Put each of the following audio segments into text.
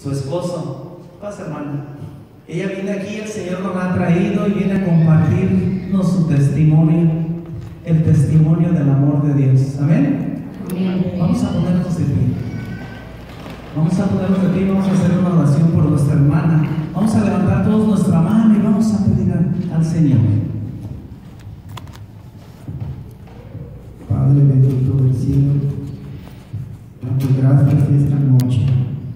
su esposo. Pasa, hermana. Ella viene aquí, el Señor nos la ha traído y viene a compartirnos su testimonio, el testimonio del amor de Dios. Amén. Amén. Vamos a ponernos de pie. Vamos a ponernos de pie, vamos a hacer una oración por nuestra hermana. Vamos a levantar todos nuestra mano y vamos a pedir al Señor. Padre bendito del cielo, date gracias esta noche,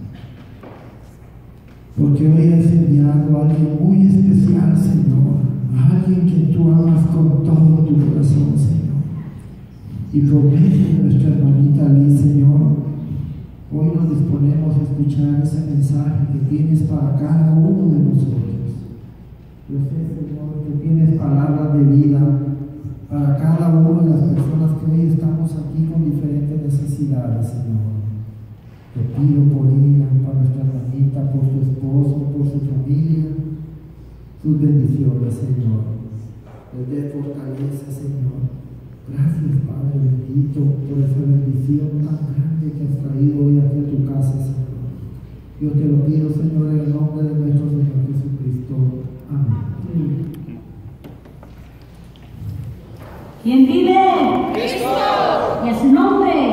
porque hoy has enviado a alguien muy especial, Señor, a alguien que tú amas con todo tu corazón, Señor. Y promete nuestra hermanita Liz, Señor, hoy nos disponemos a escuchar ese mensaje que tienes para cada uno de nosotros. Yo sé, Señor, que tienes palabras de vida para cada una de las personas que hoy estamos aquí con diferentes necesidades, Señor. Te pido por ella, para nuestra hermanita, por su esposo, por su familia, sus bendiciones, Señor. Les dé fortaleza, Señor. Gracias, Padre bendito, por esa bendición tan grande que has traído hoy aquí a tu casa, Señor. Yo te lo pido, Señor, en el nombre de nuestro Señor Jesucristo. Amén. ¿Quién vive? Cristo. Y a su nombre.